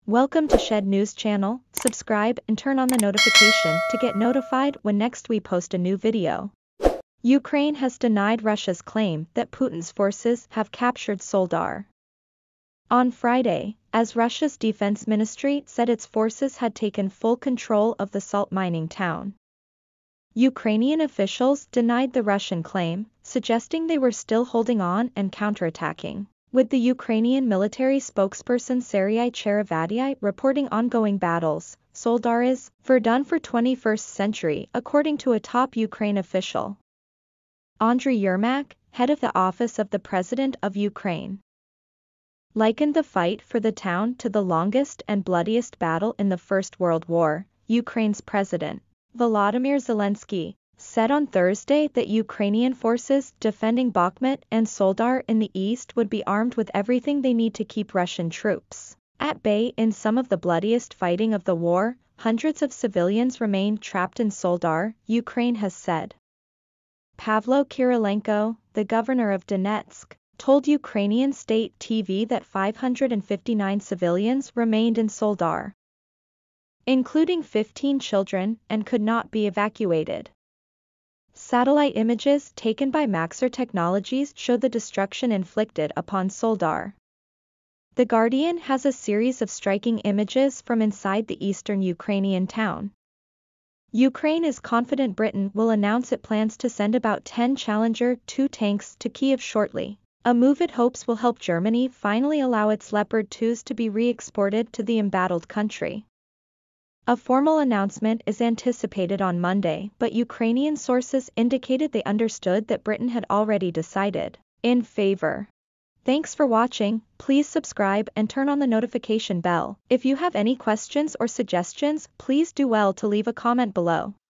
Welcome to Shed News channel. Subscribe and turn on the notification to get notified when next we post a new video. Ukraine has denied Russia's claim that Putin's forces have captured Soledar. On Friday, as Russia's defense ministry said its forces had taken full control of the salt mining town. Ukrainian officials denied the Russian claim, suggesting they were still holding on and counterattacking, with the Ukrainian military spokesperson Serhiy Cherevadyi reporting ongoing battles. Soledar is Verdun for 21st century, according to a top Ukraine official. Andriy Yermak, head of the Office of the President of Ukraine, likened the fight for the town to the longest and bloodiest battle in the First World War. Ukraine's president, Volodymyr Zelensky, said on Thursday that Ukrainian forces defending Bakhmut and Soledar in the east would be armed with everything they need to keep Russian troops at bay. In some of the bloodiest fighting of the war, hundreds of civilians remain trapped in Soledar, Ukraine has said. Pavlo Kirilenko, the governor of Donetsk, told Ukrainian state TV that 559 civilians remained in Soledar, including 15 children, and could not be evacuated. Satellite images taken by Maxar Technologies show the destruction inflicted upon Soledar. The Guardian has a series of striking images from inside the eastern Ukrainian town. Ukraine is confident Britain will announce it plans to send about 10 Challenger 2 tanks to Kyiv shortly, a move it hopes will help Germany finally allow its Leopard 2s to be re-exported to the embattled country. A formal announcement is anticipated on Monday, but Ukrainian sources indicated they understood that Britain had already decided in favor. Thanks for watching. Please subscribe and turn on the notification bell. If you have any questions or suggestions, please do well to leave a comment below.